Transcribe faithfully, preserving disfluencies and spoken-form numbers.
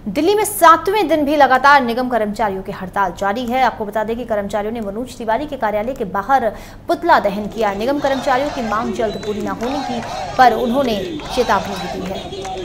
दिल्ली में सातवें दिन भी लगातार निगम कर्मचारियों की हड़ताल जारी है। आपको बता दें कि कर्मचारियों ने मनोज तिवारी के कार्यालय के बाहर पुतला दहन किया। निगम कर्मचारियों की मांग जल्द पूरी न होने की पर उन्होंने चेतावनी भी दी है।